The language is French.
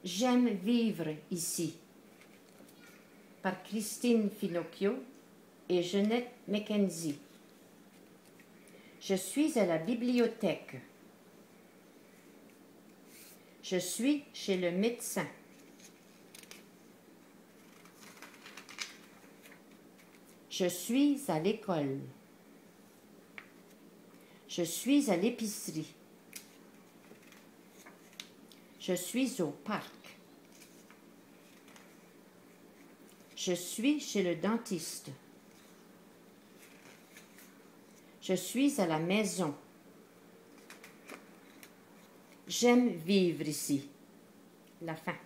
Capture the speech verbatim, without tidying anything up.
J'aime vivre ici. Par Christine Finocchio et Jeanette Mackenzie. Je suis à la bibliothèque. Je suis chez le médecin. Je suis à l'école. Je suis à l'épicerie. Je suis au parc. Je suis chez le dentiste. Je suis à la maison. J'aime vivre ici. La fin.